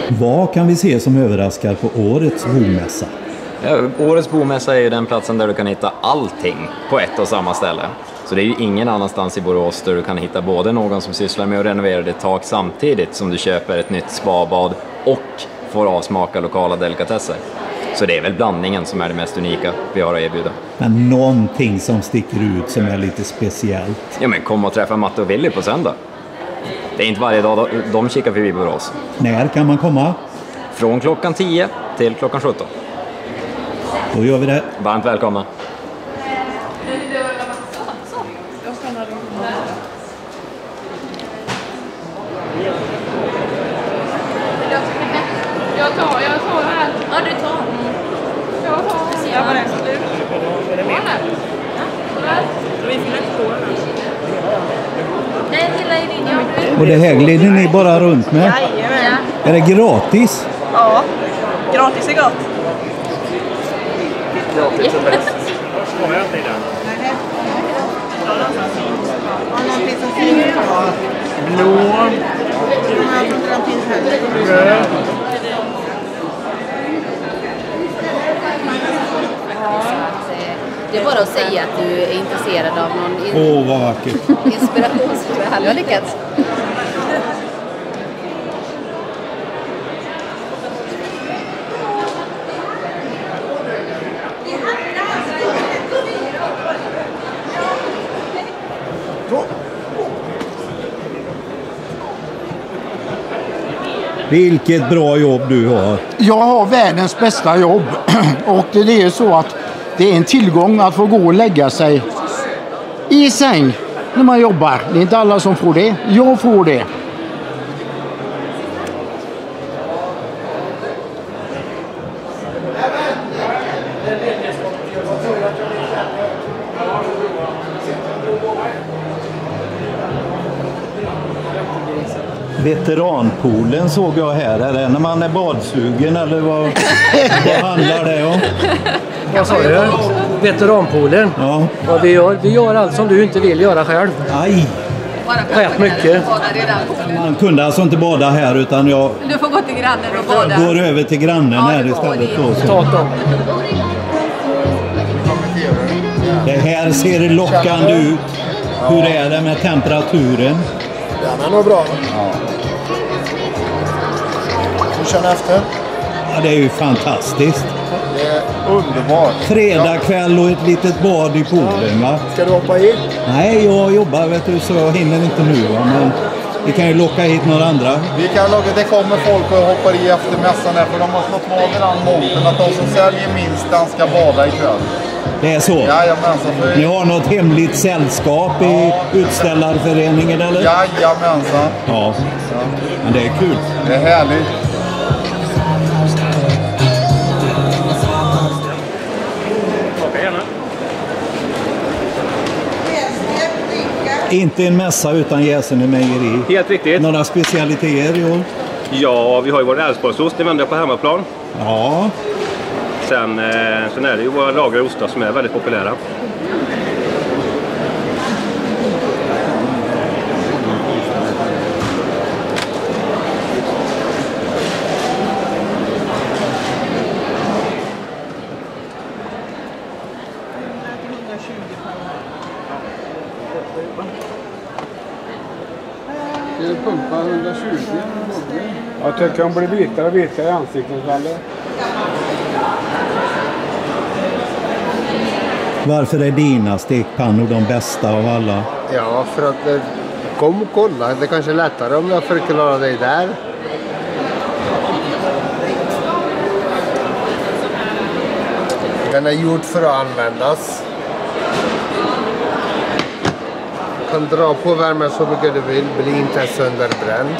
Vad kan vi se som överraskar på årets bomässa? Ja, årets bomässa är ju den platsen där du kan hitta allting på ett och samma ställe. Så det är ju ingen annanstans i Borås där du kan hitta både någon som sysslar med att renovera ditt tak samtidigt som du köper ett nytt spabad och får avsmaka lokala delikatesser. Så det är väl blandningen som är det mest unika vi har att erbjuda. Men någonting som sticker ut som är lite speciellt. Ja, men kom och träffa Matte och Willy på söndag. Det är inte varje dag de kikar förbi Borås. När kan man komma? Från klockan 10 till klockan 17. Då gör vi det. Varmt välkomna. Jag tar här. Ja, du tar. Jag tar. Jag var det. Är det med? Vi fyller inte på den. Nej, hela idén. Och det här glider ni bara runt med? Jajamän. Är det gratis? Ja, gratis är gott. Gratis är bäst. Kommer jag inte i den? Någonting som finns kvar. Blå. Jag tror inte de finns heller. Röd. Det är bara att säga att du är intresserad av någon Vad vackert. inspirationskväll. Du har lyckats. Vilket bra jobb du har. Jag har världens bästa jobb och det är ju så att det är en tillgång att få gå och lägga sig i säng när man jobbar. Det är inte alla som får det. Jag får det. Veteranpoolen såg jag här. Är det när man är badsugen eller vad handlar det om? Vad sa du? Veteranpoolen. Ja. Vad vi gör allt som du inte vill göra själv. Aj! Rätt mycket. Man kunde alltså inte bada här utan jag Du får gå till grannen och bada. går över till grannen här istället. Då. Det här ser lockande ut. Hur är det med temperaturen? Den är nog bra. Ja. Du känner efter? Ja, det är ju fantastiskt. Det är underbart. Fredag kväll och ett litet bad i poolen, va? Ska du hoppa i? Nej, jag jobbar vet du, så jag hinner inte nu, va? Men vi kan ju locka hit några andra. Vi kan locka, det kommer folk och hoppar i efter mässan här för de har slått vad vid den måten att de som säljer minst den ska bada ikväll. Det är så? Jajamensan. Ni har något hemligt sällskap i utställarföreningen, eller? Jajamensan. Ja, men det är kul. Det är härligt. Inte en mässa utan Jäsene mejeri. Helt riktigt. Några specialiteter i år? Ja, vi har ju vår Älvsborgsost, det vänder på hemmaplan. Ja. Sen är det ju våra lagrade ostar som är väldigt populära. Pumpa 120. Jag tycker de blir vitare och vitare i ansiktet. Varför är dina stekpannor de bästa av alla? Ja, för att kom och kolla. Det kanske är lättare om jag förklarar dig där. Den är gjord för att användas. Kan dra på värmen så mycket du vill, blir inte sönderbränd.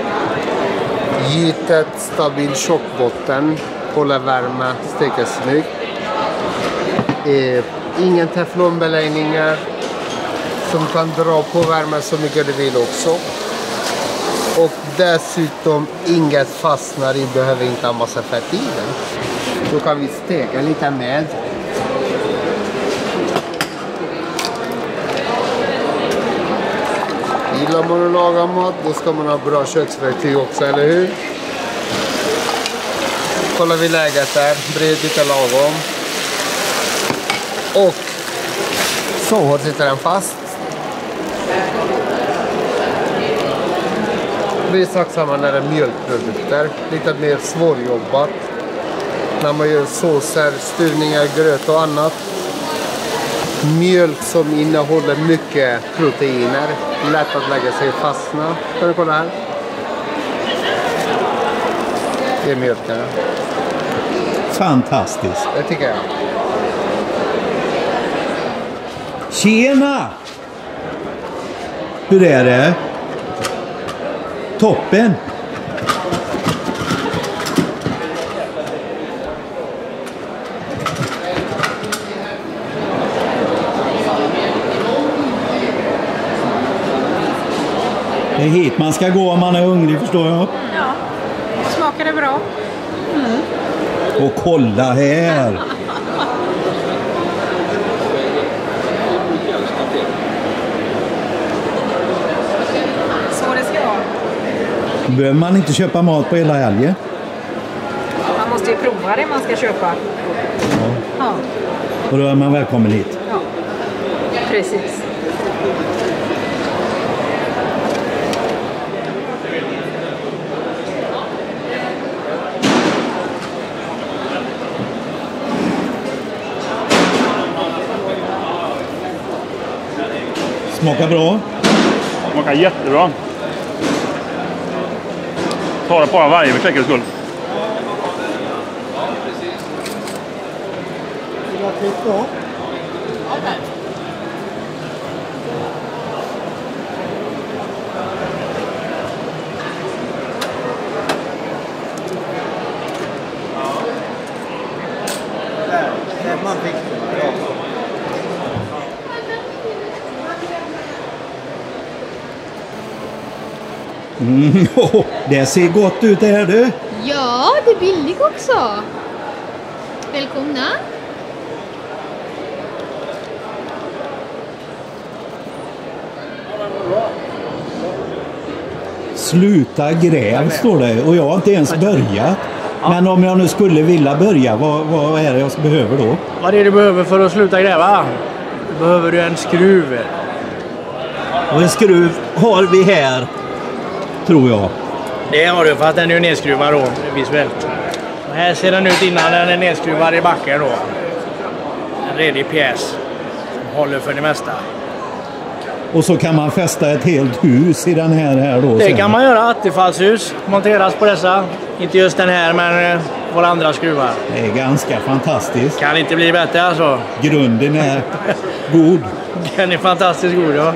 Gytet, stabil tjockbotten, håller värme, steker snyggt. Ingen teflonbeläggningar som kan dra på värmen så mycket du vill också. Och dessutom inget fastnar i, behöver inte ha massa fett i den. Då kan vi steka lite med. Gillar man att laga mat, då ska man ha bra köksverktyg också, eller hur? kollar vi läget där. Bred lite lagom. Och så hårt sitter den fast. Det är sak samma när det är mjölkprodukter. Lite mer svårjobbat. När man gör såser, stuvningar, gröt och annat. Mjölk som innehåller mycket proteiner. Lätt att lägga sig och fastna. Kan du kolla här? Det är mjölken. Fantastiskt. Det tycker jag. Tjena! Hur är det? Toppen! Det är hit man ska gå om man är hungrig, förstår jag. Ja, smakar det bra? Och kolla här! Så det ska vara. Behöver man inte köpa mat på hela helgen? Man måste ju prova det man ska köpa. Ja. Och då är man välkommen hit. Ja, precis. Smakar bra. Smakar jättebra. Ta det bara varje för säkerhets skull. Det ser gott ut, är du? Ja, det är billigt också. Välkomna. Sluta gräv, står det. Och jag har inte ens börjat. Men om jag nu skulle vilja börja, vad är det jag behöver då? Vad är det du behöver för att sluta gräva? Då behöver du en skruv. Och en skruv har vi här, tror jag. Det har du, för att den är ju nedskruvad då, visuellt. Och här ser den ut innan den är nedskruvad i backen då. En redig pjäs som håller för det mesta. Och så kan man fästa ett helt hus i den här då? Det sen. kan man göra, attefallshus monteras på dessa. Inte just den här, men våra andra skruvar. Det är ganska fantastiskt. Kan inte bli bättre alltså. Grunden är god. Den är fantastiskt god, ja.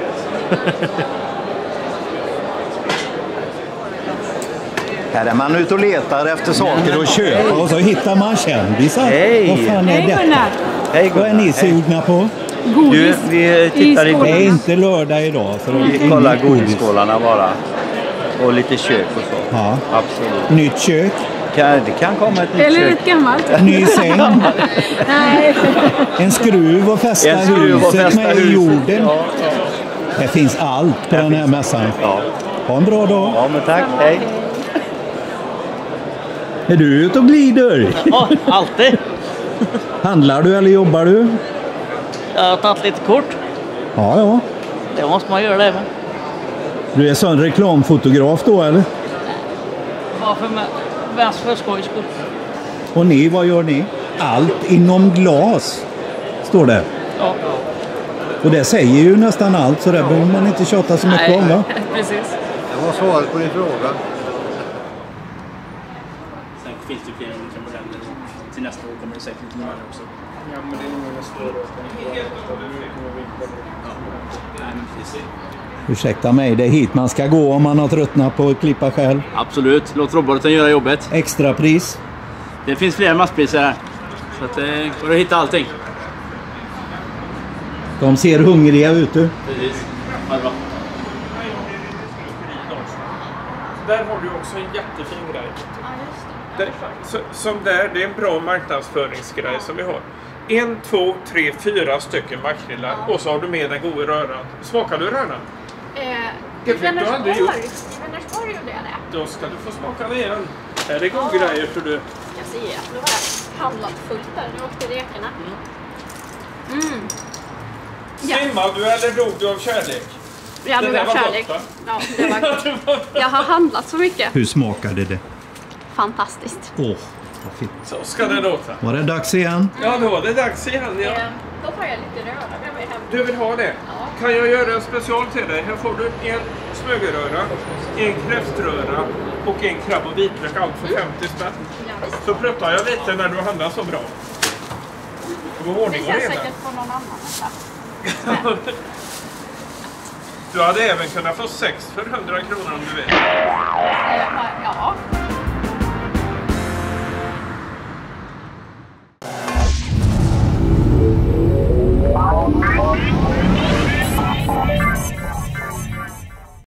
Här är man ute och letar efter saker att köpa och så hittar man kändisar. Hej! Vad fan är Hej, detta? Gunnar. Hej, Vad är ni sugna på? Godis. vi tittar I Det är skålarna. inte lördag idag. Så Vi kollar godisskålarna bara. Och lite kök och så. Ja. Absolut. Nytt kök. Det kan komma ett nytt Eller kök. ett gammalt. Ny säng. Nej. En skruv och fästa En skruv och huset fästa med i huset. jorden. Ja, ja. Det finns allt på den här mässan. Ja. Ha en bra dag. Ja, men tack. Hej. Är du ute och glider? Ja, alltid. Handlar du eller jobbar du? Jag har tagit lite kort. Ja. Det måste man göra det med. Du är sån reklamfotograf då, eller? Varför med? Mest för skojs skull. Och ni, vad gör ni? Allt inom glas, står det. Ja. Och det säger ju nästan allt, så det behöver man inte tjata så mycket om, va? Precis. Det var svaret på din fråga. Sen finns det flera olika modeller. Till nästa år kommer det säkert lite mer också. Ja, men det är nog svårare. Ursäkta mig, det är hit man ska gå om man har tröttnat på att klippa själv. Absolut, låt roboten göra jobbet. Extra pris. Det finns flera masspriser här. Så att det går att hitta allting. De ser hungriga ut. Precis. Ja, bra. Där har du också en jättefin grej. Som där, det är en bra marknadsföringsgrej som vi har. 1, 2, 3, 4 stycken makrillar. Och så har du med den goda röran. Smakar du röran? I Vänersborg gjorde jag det. Då ska du få smaka den igen. Är det god grejer för du? Jag ser att du har handlat fullt där. Nu åkte rekorna. Svimmade du eller dog du av kärlek? Jag dog av kärlek. Gott, ja, det var gott. Jag har handlat så mycket. Hur smakade det? Fantastiskt. Åh, vad fint. Så ska det låta. Var det dags igen? Ja, då var det dags igen. Ja. Då tar jag lite röra med mig hem. Du vill ha det? Ja. Kan jag göra en special till dig? Här får du en smörgåsröra, en kräftröra och en krabb- och vitlök. Allt för 50 spänn. Ja, så pruttar jag lite när du handlar så bra. Det känns säkert på någon annan nästa. Du hade även kunnat få 6 för 100 kronor om du vill.